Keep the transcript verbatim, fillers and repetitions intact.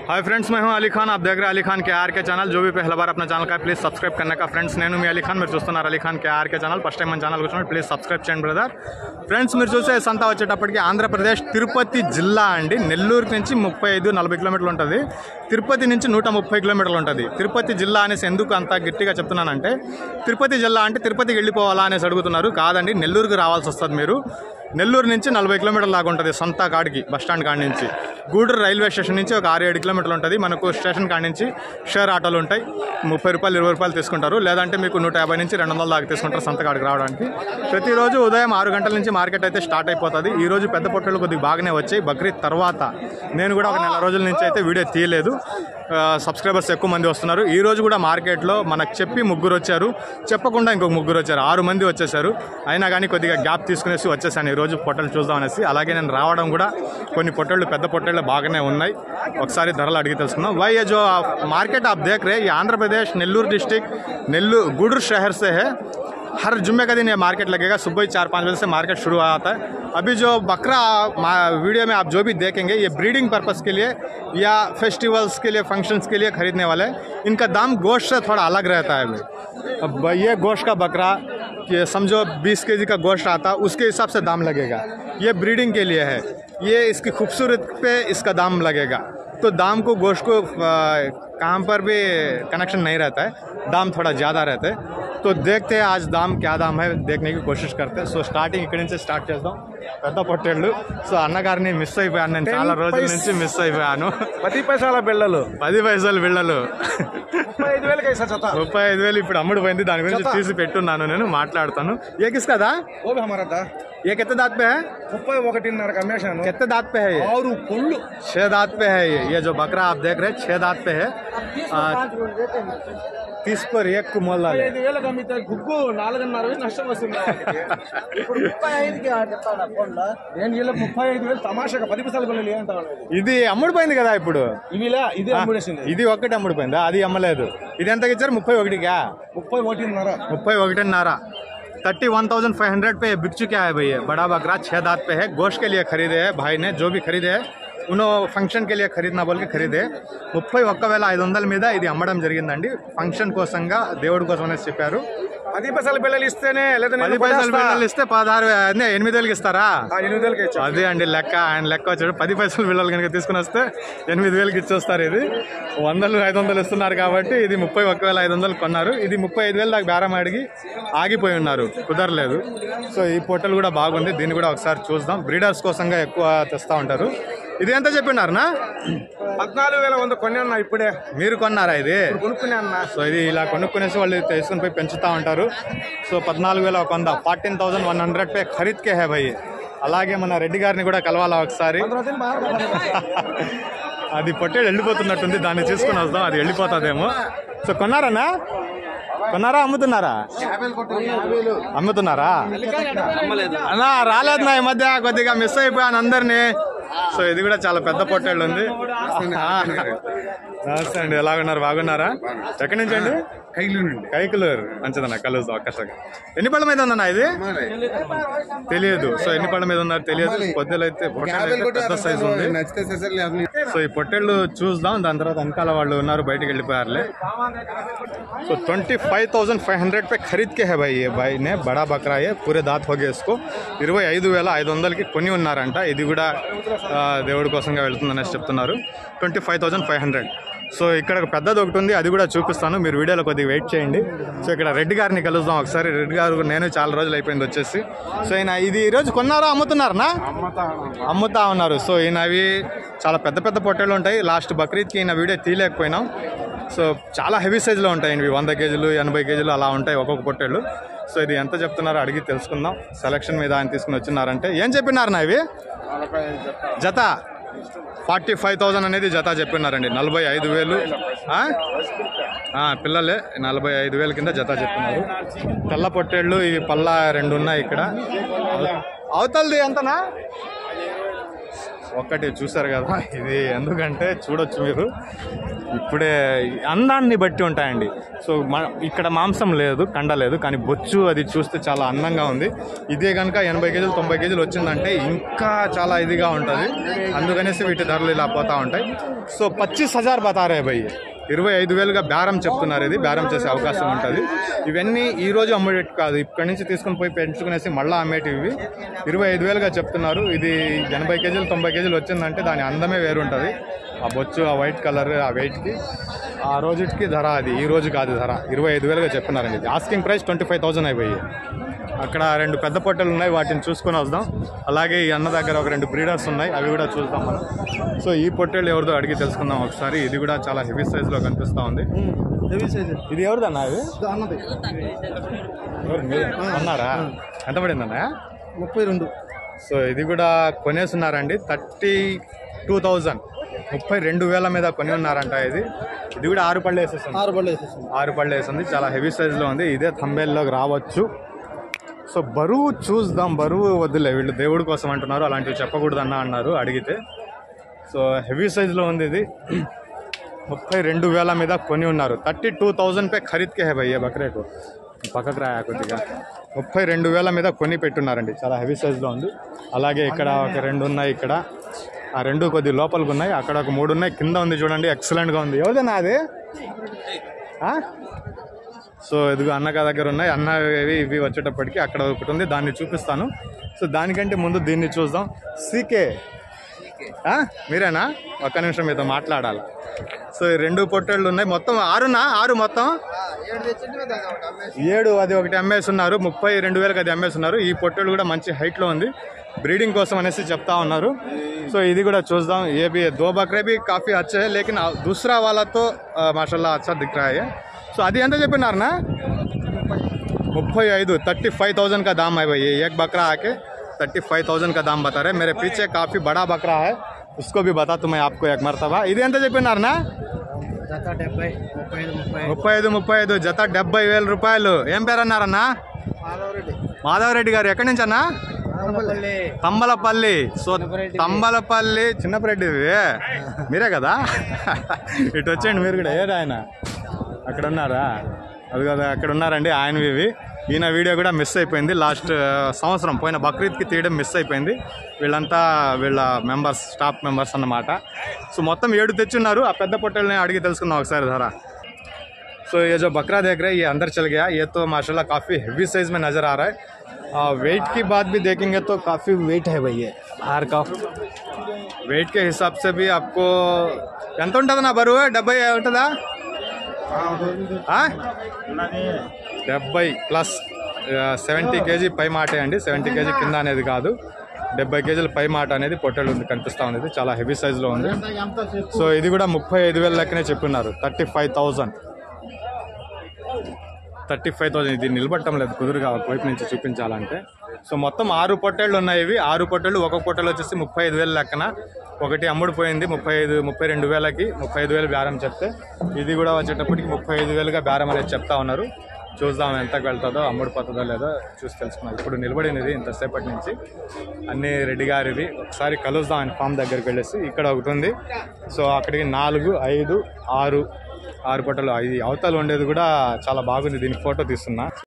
Hi friends, मैं हूं अली खान। आप देख रहे हैं अली खान के आर के चैनल। जो भी पहला बार अपना ఛానల్ का प्लीज़ సబ్స్క్రైబ్ करने का ఫ్రెండ్స్ నేను మీ అలీ ఖాన్ మీరు చూస్తున్నారు Ali Khan K R K channel. First time మన ఛానల్ వచ్చినప్పుడు ప్లీజ్ సబ్స్క్రైబ్ చేయండి బ్రదర్। ఫ్రెండ్స్ మీరు చూసే సంత వచ్చేటప్పటికి ఆంధ్రప్రదేశ్ తిరుపతి జిల్లా అండి। నెల్లూరు నుంచి ముప్పై ఐదు నలభై కిలోమీటర్లు ఉంటుంది। తిరుపతి నుంచి నూట ముప్పై కిలోమీటర్లు ఉంటుంది। తిరుపతి జిల్లా అనేసి ఎందుకు అంత గట్టిగా చెప్తున్నానంటే, తిరుపతి జిల్లా అంటే తిరుపతికి వెళ్ళిపోవాలా అనేసి అడుగుతున్నారు। కాదండి, నెల్లూరుకి రావాల్సి వస్తుంది మీరు। నెల్లూరు నుంచి నలభై కిలోమీటర్ల దాకా ఉంటుంది సంత కాడికి, బస్టాండ్ కాడి నుంచి। గూడూరు రైల్వే స్టేషన్ నుంచి ఒక ఆరు ఏడు కిలోమీటర్లు ఉంటుంది। మనకు స్టేషన్ కాడి నుంచి షేర్ ఆటోలు ఉంటాయి, ముప్పై రూపాయలు ఇరవై రూపాయలు తీసుకుంటారు, లేదంటే మీకు నూట యాభై నుంచి రెండు వందల దాకా తీసుకుంటారు సంత కాడికి రావడానికి। ప్రతిరోజు ఉదయం ఆరు గంటల నుంచి మార్కెట్ అయితే స్టార్ట్ అయిపోతుంది। ఈ రోజు పెద్ద పొట్టలు కొద్దిగా బాగానే వచ్చాయి। బక్రీద్ తర్వాత నేను కూడా ఒక నెల రోజుల నుంచి అయితే వీడియో తీయలేదు, సబ్స్క్రైబర్స్ ఎక్కువ మంది వస్తున్నారు। ఈ రోజు కూడా మార్కెట్లో మనకు చెప్పి ముగ్గురు వచ్చారు, చెప్పకుండా ఇంకొక ముగ్గురు వచ్చారు, ఆరు మంది వచ్చేసారు। అయినా కానీ కొద్దిగా గ్యాప్ తీసుకునేసి వచ్చేసాను ఈ రోజు పొట్టలు చూద్దాం అనేసి। అలాగే నేను రావడం కూడా కొన్ని పొట్టళ్ళు పెద్ద పొట్టళ్ళు బాగానే ఉన్నాయి, ఒకసారి ధరలు అడిగి తెలుసుకుందాం। వై ये जो मार्केट आप देख रहे हैं, ये आंध्र प्रदेश नेल्लूर डिस्ट्रिक्ट नेल्लूर गूडूर शहर से है। हर जुम्मे का दिन ये मार्केट लगेगा, सुबह ही चार पाँच बजे से मार्केट शुरू आता है। अभी जो बकरा वीडियो में आप जो भी देखेंगे, ये ब्रीडिंग पर्पस के लिए या फेस्टिवल्स के लिए, फंक्शंस के लिए खरीदने वाले हैं। इनका दाम गोश्त से थोड़ा अलग रहता है। अब ये गोश्त का बकरा ये समझो बीस के जी का गोश्त आता, उसके हिसाब से दाम लगेगा। ये ब्रीडिंग के लिए है, ये इसकी खूबसूरत पे इसका दाम लगेगा। तो दाम को गोश्त को कहाँ पर भी कनेक्शन नहीं रहता है, दाम थोड़ा ज़्यादा रहता है। तो देखते हैं आज दाम क्या दाम है, देखने की कोशिश करते हैं। సో స్టార్టింగ్ ఇక్కడి నుంచి స్టార్ట్ చేద్దాం। పెద్ద పొట్టేళ్ళు। సో అన్నగారిని మిస్ అయిపోయాను, నేను చాలా రోజుల నుంచి మిస్ అయిపోయాను। పది పైసల బిళ్ళలు పది పైసలు బిళ్ళలు ముప్పై ఐదు వేలకి ముప్పై ఐదు వేలు ఇప్పుడు అమ్ముడు పోయింది, దాని గురించి తీసి పెట్టున్నాను, నేను మాట్లాడతాను। ఏ కిస్ కదా ఓ హమారా ये कितने दांत पे है? ముప్పై ఒకటిన్నరకు అమ్మేశాను। कितने दांत पे है ये? ఆరు పుళ్ళు छह दांत पे है ये। ये जो बकरा आप देख रहे हैं छह दांत पे है। तीस पर एक को मोल डाले। ఐదు వేలకు అమ్మితే గుగ్గు నాలుగున్నర వేలు నష్టం వస్తుంది। ఇప్పుడు ముప్పై ఐదుకి నేను వీళ్ళకి ముప్పై ఐదు వేలు తమాషాగా పది పైసలు బిళ్ళలు ఏంటా? ఇది అమ్ముడిపోయింది కదా ఇప్పుడు, ఇవిలా ఇది అమ్ముడేసింది। ఇది ఒక్కటి అమ్ముడిపోయిందా? అది అమ్మలేదు। ఇది ఎంతకి ఇచ్చారు? ముప్పై ఒకటికా? ముప్పై ఒకటిన్నర ముప్పై ఒకటిన్నర thirty one thousand five hundred पे बिक चुका है भैया। बड़ा बकरा छह दांत पे है, गोश्त के लिए खरीदे है भाई ने। जो भी खरीदे है उन्होंने फंक्शन के लिए खरीदना बोल के खरीदे। ముప్పై ఒక్క వేల ఐదు వందల మీద ఇది అమ్మడం జరిగిందండి। ఫంక్షన్ కోసంగా దేవుడి కోసం అనేసి చెప్పారు। పది పైసల బిళ్ళలు ఇస్తేనే లేదా పది పైసలు బిళ్ళలు ఇస్తే పదహారు అదే ఎనిమిది వేలకి ఇస్తారా? ఎనిమిది వేలకి ఇచ్చారు। అదే అండి లెక్క, ఆయన లెక్క వచ్చాడు। పది పైసలు బిళ్ళలు కనుక తీసుకుని వస్తే ఎనిమిది వేలకి ఇచ్చేస్తారు। ఇది వందలు ఐదు వందలు ఇస్తున్నారు కాబట్టి ఇది ముప్పై ఒక్క వేల ఐదు వందలు కొన్నారు। ఇది ముప్పై ఐదు వేలు దాకా బేరం అడిగి ఆగిపోయి ఉన్నారు, కుదరలేదు। సో ఈ పొట్టలు కూడా బాగుంది, దీన్ని కూడా ఒకసారి చూద్దాం। బ్రీడర్స్ కోసంగా ఎక్కువ తెస్తూ ఉంటారు। ఇది ఎంత చెప్పినారనా? పద్నాలుగు వేల వంద కొన్నా ఇప్పుడే। మీరు కొన్నారా ఇది? కొనుక్కునే అన్న। సో ఇది ఇలా కొనుక్కునేసి వాళ్ళు తీసుకుని పోయి పెంచుతూ ఉంటారు। సో పద్నాలుగు వేల ఒక వంద ఫార్టీన్ థౌసండ్ వన్ హండ్రెడ్ పే ఖరీద్కే హే భయ్। అలాగే మన రెడ్డి గారిని కూడా కలవాలా ఒకసారి। అది పొట్టేడు వెళ్ళిపోతున్నట్టుంది, దాన్ని తీసుకుని వద్దాం, అది వెళ్ళిపోతుందేమో। సో కొన్నారన్నా? కొన్నారా? అమ్ముతున్నారా? అమ్ముతున్నారా? అన్నా రాలేదు నా ఈ మధ్య, కొద్దిగా మిస్ అయిపోయాను అందరినీ। సో ఇది కూడా చాలా పెద్ద పొట్టేళ్ళు ఉంది। నమస్తే అండి, ఎలాగున్నారు? బాగున్నారా? ఎక్కడి నుంచి అండి? కైలూరు కైకలూరు మంచిదన్న, కలుద్దాం ఒక్కసారి। ఎన్ని పళ్ళ మీద ఉందన్న ఇది? తెలియదు। సో ఎన్ని పళ్ళ మీద ఉన్నారు తెలియదు। పొద్దులు అయితే పొట్టేళ్ళు పెద్ద సైజు ఉంది। సో ఈ పొట్టేళ్ళు చూద్దాం, దాని తర్వాత వెనకాల వాళ్ళు ఉన్నారు, బయటకు వెళ్ళిపోయారులే। So twenty five thousand five hundred పే ఖరీద్కే హే భాయ్ ఏ భాయ్ నే బడా బకరా ఏ పూరే దాత్ హోగే ఇస్కో। ఇరవై ఐదు వేల ఐదు వందలకి కొని ఉన్నారంట। ఇది కూడా దేవుడి కోసంగా వెళ్తుందనేసి చెప్తున్నారు। Twenty five thousand five hundred so ఇక్కడ పెద్దది ఒకటి ఉంది, అది కూడా చూపిస్తాను, మీరు వీడియోలో కొద్దిగా వెయిట్ చేయండి। సో ఇక్కడ రెడ్డి గారిని కలుద్దాం ఒకసారి। రెడ్డి గారు నేను చాలా రోజులు అయిపోయింది వచ్చేసి। సో ఈయన ఇది ఈరోజు కొన్నారా అమ్ముతున్నారనా? అమ్ముతా ఉన్నారు। సో ఈయన అవి చాలా పెద్ద పెద్ద పొట్టేళ్ళు ఉంటాయి। లాస్ట్ బక్రీద్కి ఈయన వీడియో తీయలేకపోయినాం। సో చాలా హెవీ సైజులో ఉంటాయి ఇవి, వంద కేజీలు ఎనభై కేజీలు అలా ఉంటాయి ఒక్కొక్క పొట్టేళ్ళు। సో ఇది ఎంత చెప్తున్నారో అడిగి తెలుసుకుందాం। సెలక్షన్ మీద ఆయన తీసుకుని వచ్చినారంటే ఏం చెప్పినారన్నా ఇవి? జత ఫార్టీ ఫైవ్ థౌజండ్ అనేది జత చెప్పినారండి, నలభై ఐదు వేలు పిల్లలే, నలభై ఐదు వేల కింద జత చెప్తున్నారు। తెల్ల పొట్టేళ్ళు ఇవి పళ్ళ రెండు ఉన్నాయి ఇక్కడ। అవతలది ఎంతనా? ఒక్కటి చూసారు కదా, ఇది ఎందుకంటే చూడొచ్చు మీరు ఇప్పుడే అందాన్ని బట్టి ఉంటాయండి. సో మన ఇక్కడ మాంసం లేదు, కండ లేదు, కానీ బొచ్చు అది చూస్తే చాలా అందంగా ఉంది. ఇదే కనుక ఎనభై కేజీలు తొంభై కేజీలు వచ్చిందంటే ఇంకా చాలా ఇదిగా ఉంటుంది. అందుకనేసి వీటి ధరలు ఇలా పోతూ ఉంటాయి. సో పచ్చిస్ హజార్ బతారే భయ్య, ఇరవై ఐదు వేలుగా బేరం చెప్తున్నారు. ఇది బేరం చేసే అవకాశం ఉంటుంది. ఇవన్నీ ఈ రోజు అమ్మేటి కాదు, ఇక్కడి నుంచి తీసుకుని పోయి పెంచుకునేసి మళ్ళీ అమ్మేటివి. ఇవి ఇరవై ఐదు వేలుగా చెప్తున్నారు. ఇది ఎనభై కేజీలు తొంభై కేజీలు వచ్చిందంటే దాని అందమే వేరుంటుంది. ఆ బొచ్చు, ఆ వైట్ కలర్, ఆ వెయిట్కి, ఆ రోజుకి ధర అది, ఈ రోజు కాదు ధర. ఇరవై ఐదు వేలుగా చెప్తున్నారండి. ఇది asking price twenty five thousand అయిపోయి. అక్కడ రెండు పెద్ద పొట్టెలు ఉన్నాయి, వాటిని చూసుకొని వద్దాం. అలాగే ఈ అన్న దగ్గర ఒక రెండు బ్రీడర్స్ ఉన్నాయి, అవి కూడా చూద్దాం మనం. సో ఈ పొట్టేళ్ళు ఎవరిదో అడిగి తెలుసుకుందాం ఒకసారి. ఇది కూడా చాలా హెవీ సైజులో కనిపిస్తూ ఉంది. హెవీ సైజ్ ఇది ఎవరిదన్నా? అది అన్నది అన్నారా? ఎంత పడిందన్నా? ముప్పై రెండు. సో ఇది కూడా కొనేస్తున్నారండి. థర్టీ టూ థౌజండ్ ముప్పై రెండు వేల మీద కొని ఉన్నారంట. ఇది ఇది కూడా ఆరు పళ్ళు వేసేస్తుంది. ఆరు పళ్ళు వేసేస్తుంది. ఆరు పళ్ళు వేస్తుంది. చాలా హెవీ సైజులో ఉంది. ఇదే థంబేల్లోకి రావచ్చు. సో బరువు చూద్దాం. బరువు వద్దులే, వీళ్ళు దేవుడి కోసం అంటున్నారు, అలాంటివి చెప్పకూడదన్నా అన్నారు అడిగితే. సో హెవీ సైజులో ఉంది ఇది. ముప్పై రెండు వేల మీద కొని ఉన్నారు. థర్టీ టూ థౌజండ్ పే ఖరీద్కే హే భయ్య బక్రేకు. పక్కకు రాయా కొద్దిగా. ముప్పై రెండు వేల మీద కొని పెట్టున్నారండి. చాలా హెవీ సైజులో ఉంది. అలాగే ఇక్కడ ఒక రెండు ఉన్నాయి. ఇక్కడ ఆ రెండు కొద్ది లోపలికి ఉన్నాయి. అక్కడ ఒక మూడు ఉన్నాయి. కింద ఉంది చూడండి, ఎక్సలెంట్గా ఉంది. ఎవరిదేనా అది? సో ఇదిగో అన్నక దగ్గర ఉన్నాయి. అన్న ఇవి ఇవి వచ్చేటప్పటికి అక్కడ ఒకటి ఉంది, దాన్ని చూపిస్తాను. సో దానికంటే ముందు దీన్ని చూద్దాం. సీకే మీరేనా? ఒక్క నిమిషం మీతో మాట్లాడాలి. సో ఈ రెండు పొట్టేళ్ళు ఉన్నాయి. మొత్తం ఆరునా? ఆరు మొత్తం ఏడు. అది ఒకటి అమ్మేస్తున్నారు. ముప్పై రెండు వేలకు అది అమ్మేస్తున్నారు. ఈ పొట్టేళ్ళు కూడా మంచి హైట్లో ఉంది, బ్రీడింగ్ కోసం అనేసి చెప్తా ఉన్నారు. సో ఇది కూడా చూద్దాం. ఏ బి దో బక్రే బి కాఫీ అచ్చే హై, లేకిన్ దూసరా వాళ్ళతో మాషాల్లా అచ్చా దిఖ్ రహా హై. సో అది ఎంత చెప్పినారనా? ముప్పై ఐదు. థర్టీ ఫైవ్ థౌజండ్ కా దామ్ హై భయ్య. ఏక్ బక్రా ఆకే थर्टी फाइव थाउजेंड का दाम बता रहे. मेरे पीछे काफ़ी बड़ा बकरा है, उसको भी बता तो मैं आपको एक मरतबा. ఇది ఎంత చెప్పినారనా? ముప్పై ఐదు ముప్పై ఐదు జత డెబ్బై వేల రూపాయలు. ఏం పేరు అన్నారన్నా? మాధవరెడ్డి గారు. ఎక్కడి నుంచి అన్నా? తంబలపల్లి. సో తంబలపల్లి చిన్నపరెడ్డి మీరే కదా? ఇటు వచ్చేయండి మీరు కూడా. ఏది ఆయన? అక్కడ ఉన్నారా? అది కదా, అక్కడ ఉన్నారండి ఆయనవి ఇవి. ఈయన వీడియో కూడా మిస్ అయిపోయింది. లాస్ట్ సంవత్సరం పోయిన బక్రీద్కి తీయడం మిస్ అయిపోయింది. వీళ్ళంతా వీళ్ళ మెంబర్స్, స్టాఫ్ మెంబర్స్ అన్నమాట. సో మొత్తం ఏడు తెచ్చున్నారు. ఆ పెద్ద పొట్టెల్ని అడిగి తెలుసుకుందాం ఒకసారి ధర. సో ये जो बकरा देख रहे हैं ये अंदर चल गया. ये तो माशाल्लाह काफ़ी हेवी साइज में नज़र आ रहा है. वेट की बात भी देखेंगे तो काफ़ी वेट है भैया. बाहर का वेट के हिसाब से भी आपको ఎంత ఉంటుందన్నా బరువు? డెబ్బై ఉంటుందా? డెబ్బై ప్లస్ సెవెంటీ కేజీ పై మాటే అండి. సెవెంటీ కేజీ కింద అనేది కాదు, డెబ్బై కేజీల పై మాట అనేది పొట్టేళ్ళు ఉంది కనిపిస్తూ ఉంది. చాలా హెవీ సైజులో ఉంది. సో ఇది కూడా ముప్పై ఐదు వేల లెక్కనే చెప్పున్నారు. Thirty five thousand thirty five thousand ఇది నిలబట్టడం లేదు కుదురుగా వైపు నుంచి చూపించాలంటే. సో మొత్తం ఆరు పొట్టేళ్ళు ఉన్నాయి. ఇవి ఆరు పొట్టేళ్ళు. ఒక పొట్టేలు వచ్చేసి ముప్పై ఐదు వేల లెక్కన. ఒకటి అమ్ముడుపోయింది ముప్పై ఐదు ముప్పై రెండు వేలకి. ముప్పై ఐదు వేలు బేరం చెప్తే ఇది కూడా వచ్చేటప్పటికి ముప్పై ఐదు వేలుగా బేరం అనేది చెప్తా ఉన్నారు. చూద్దాం ఎంతకు వెళ్తుందో, అమ్ముడుపోతుందో లేదో చూసి తెలుసుకున్నాం. ఇప్పుడు నిలబడినది ఇంతసేపటి నుంచి అన్నీ రెడ్డి గారివి. ఒకసారి కలుద్దాం ఆయన ఫామ్ దగ్గరికి వెళ్ళేసి. ఇక్కడ ఒకటి ఉంది. సో అక్కడికి నాలుగు ఐదు ఆరు ఆరు పొట్టలు. ఇది అవతల ఉండేది కూడా చాలా బాగుంది. దీనికి ఫోటో తీస్తున్నా.